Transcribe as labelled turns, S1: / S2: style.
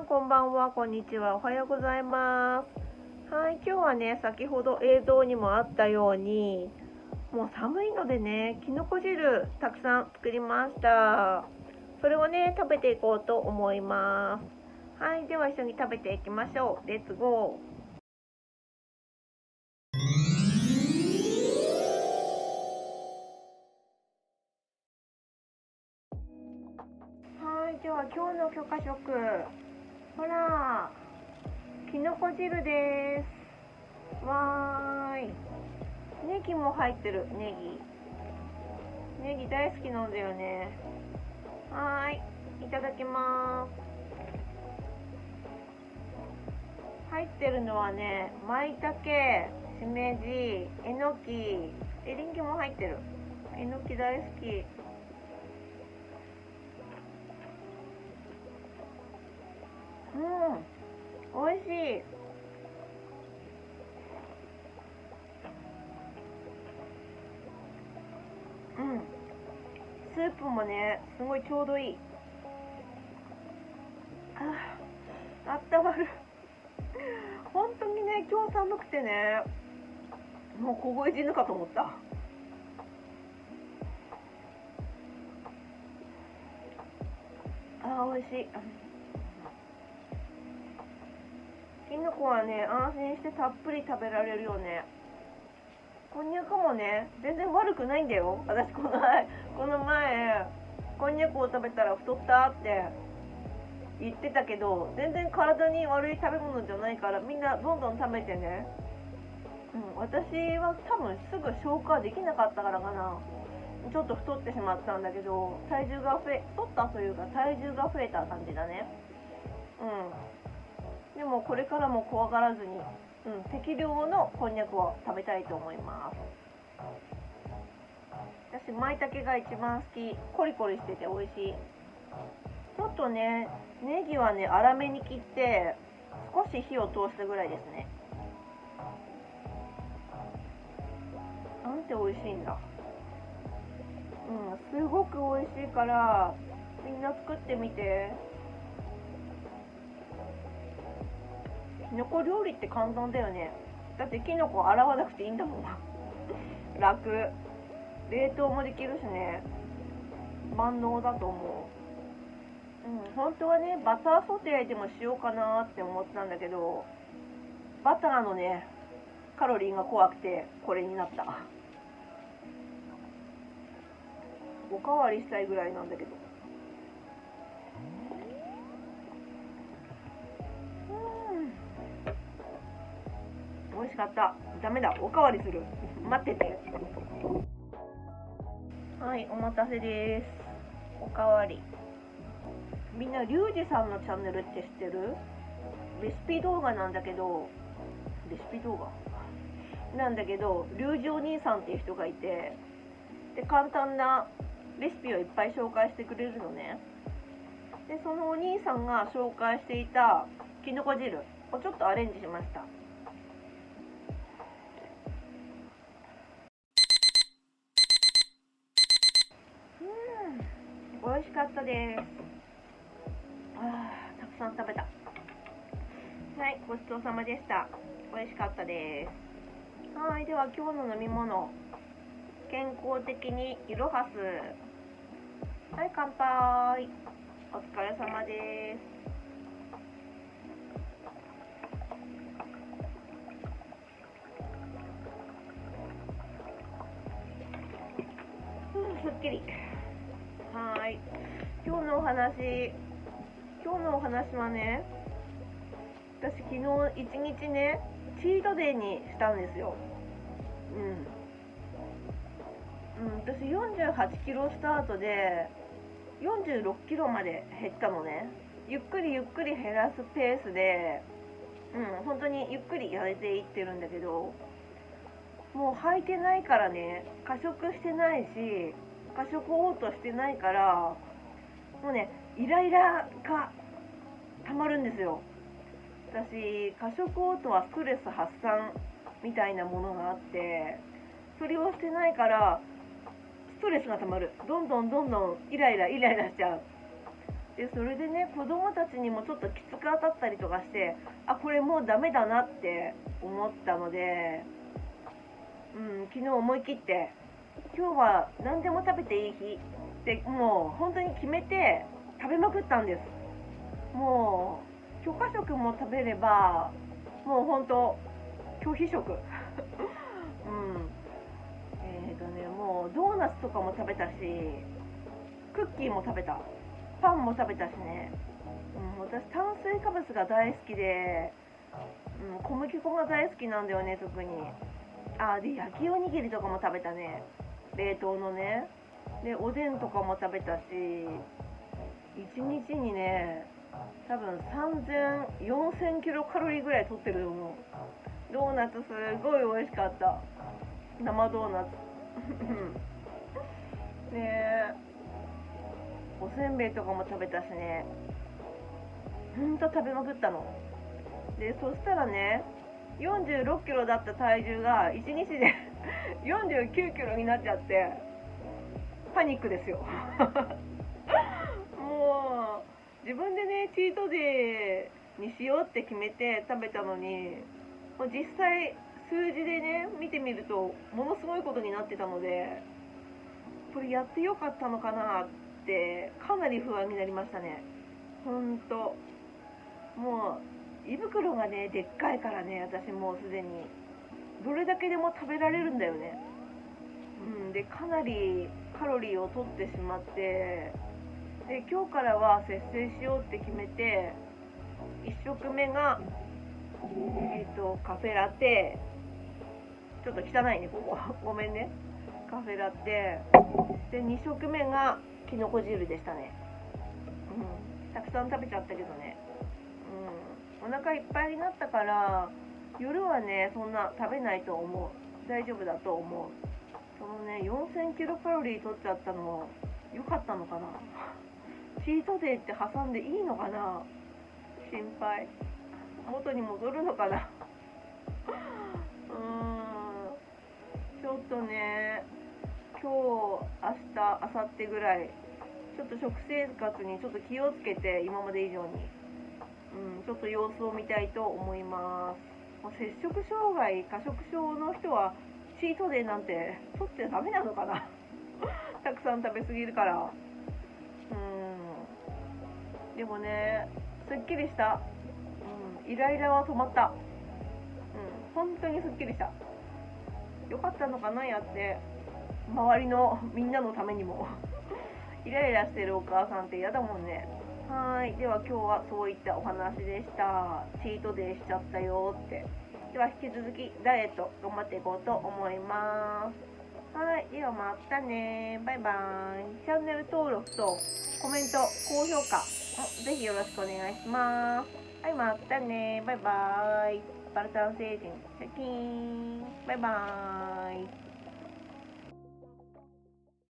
S1: こんばんは、こんにちは、おはようございます。はい、今日はね、先ほど映像にもあったように、もう寒いのでね、きのこ汁たくさん作りました。それをね、食べていこうと思います。はい、では一緒に食べていきましょう。レッツゴー。はい、では今日の許可食、ほら、きのこ汁です。わーい。ネギも入ってる。ネギ大好きなんだよね。はーい、いただきます。入ってるのはね、舞茸、しめじ、えのき、エリンギも入ってる。えのき大好き。美味しい。スープもね、すごいちょうどいい。あったまる。本当にね、今日寒くてね、もう凍え死ぬかと思った。美味しい。きのこはね、安心してたっぷり食べられるよね。こんにゃくもね、全然悪くないんだよ。私この前こんにゃくを食べたら太ったって言ってたけど、全然体に悪い食べ物じゃないから、みんなどんどん食べてね。私は多分すぐ消化できなかったからかな、ちょっと太ってしまったんだけど、太ったというか体重が増えた感じだね。でもこれからも怖がらずに、適量のこんにゃくを食べたいと思います。私舞茸が一番好き。コリコリしてて美味しい。ちょっとね、ネギはね粗めに切って少し火を通したぐらいですね。なんて美味しいんだ。すごく美味しいからみんな作ってみて。きのこ料理って簡単だよね。だってきのこ洗わなくていいんだもん。楽。冷凍もできるしね、万能だと思う。本当はね、バターソテーでもしようかなって思ったんだけど、バターのね、カロリーが怖くてこれになった。おかわりしたいぐらいなんだけど。美味しかった。ダメだ、おかわりする。待ってて。はい、お待たせです。おかわり。みんなリュウジさんのチャンネルって知ってる？レシピ動画なんだけど、リュウジお兄さんっていう人がいて、で簡単なレシピをいっぱい紹介してくれるのね。でそのお兄さんが紹介していたきのこ汁をちょっとアレンジしました。美味しかったです。たくさん食べた。はい、ごちそうさまでした。美味しかったです。はい、では今日の飲み物、健康的にイロハス。はい、乾杯。お疲れ様です。すっきり。はい、今日のお話はね、私昨日一日ね、チートデイにしたんですよ。私48キロスタートで46キロまで減ったのね。ゆっくり減らすペースで、本当にゆっくりやれていってるんだけど、もう履いてないからね、過食してないし、過食嘔吐してないから、もうね、イライラがたまるんですよ。私、過食嘔吐はストレス発散みたいなものがあって、それをしてないからストレスがたまる。どんどんイライラしちゃう。 でそれでね、子供たちにもちょっときつく当たったりとかして、あ、これもうダメだなって思ったので、昨日思い切って今日は何でも食べていい日ってもう本当に決めて食べまくったんです。もう許可食も食べれば、もう本当拒否食もうドーナツとかも食べたし、クッキーも食べた、パンも食べたしね、私炭水化物が大好きで、小麦粉が大好きなんだよね、特に。で焼きおにぎりとかも食べたね、冷凍のね。でおでんとかも食べたし、1日にね多分3000、4000キロカロリーぐらい取ってると思う。ドーナツすごい美味しかった、生ドーナツね、おせんべいとかも食べたしね、ほんと食べまくったので、そしたらね、46キロだった体重が1日で49キロになっちゃって、パニックですよもう自分でねチートデーにしようって決めて食べたのに、もう実際数字でね見てみるとものすごいことになってたので、これやってよかったのかなってかなり不安になりましたね。ほんともう胃袋がねでっかいからね、私もうすでにどれだけでも食べられるんだよね。でかなりカロリーを取ってしまって、で今日からは節制しようって決めて、1食目がカフェラテ、ちょっと汚いねここごめんね、カフェラテで、2食目がきのこ汁でしたね。たくさん食べちゃったけどね、お腹いっぱいになったから夜はねそんな食べないと思う、大丈夫だと思う。そのね4000キロカロリー取っちゃったの良かったのかなチートデーって挟んでいいのかな、心配、元に戻るのかなちょっとね、今日明日明後日ぐらいちょっと食生活にちょっと気をつけて、今まで以上にちょっと様子を見たいと思います。摂食障害、過食症の人はチートデーなんて取っちゃダメなのかなたくさん食べ過ぎるから。でもねすっきりした、イライラは止まった、本当にすっきりした。よかったのかな、やって周りのみんなのためにもイライラしてるお母さんって嫌だもんね。はい、では今日はそういったお話でした。チートデーしちゃったよって。では引き続きダイエット頑張っていこうと思います。はい、ではまたね、バイバイ。チャンネル登録とコメント、高評価ぜひよろしくお願いします。はい、またね、バイバイ。スパルタン星人シャキーン、バイバイ。